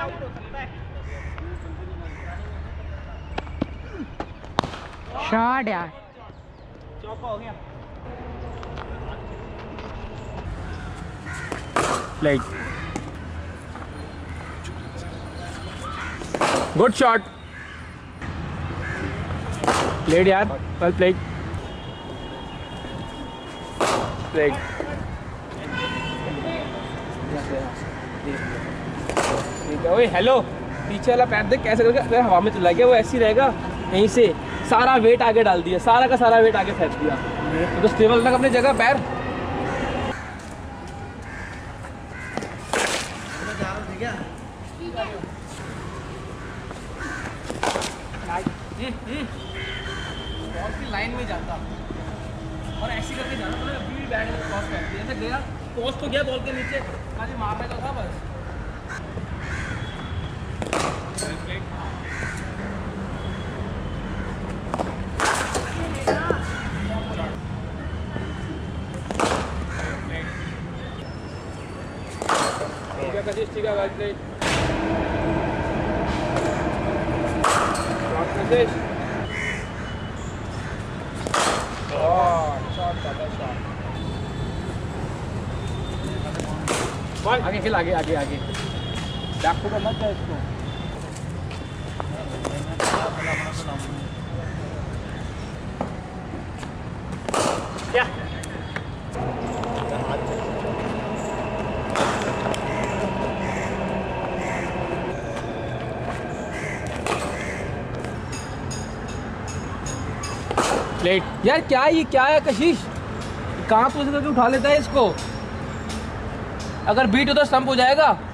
Shot यार, चौका हो गया। Like good shot, played यार, well played, played। ठीक है। ओए हेलो, पीछे वाला पैर देख कैसे करके अगर हवा में चला गया वो ऐसे ही रहेगा, यहीं से सारा वेट आगे डाल दिया, सारा का सारा वेट आगे फेंक दिया, तो स्टेबल तक अपनी जगह पैर। बॉल की लाइन में जाता और ऐसे करके जाना, तो अभी भी बैट में क्रॉस कर दिया, ऐसे गया पोस्ट तो गया बॉल के नीचे, खाली मारने का था बस। ठीक है, वेल प्लेड। आगे खेल, आगे आगे आगे, बैक को करना चाहिए इसको। क्या प्लेट यार, क्या ये क्या है कशिश, कहाँ तो करके उठा लेता है इसको, अगर बीट हो तो स्टंप हो जाएगा।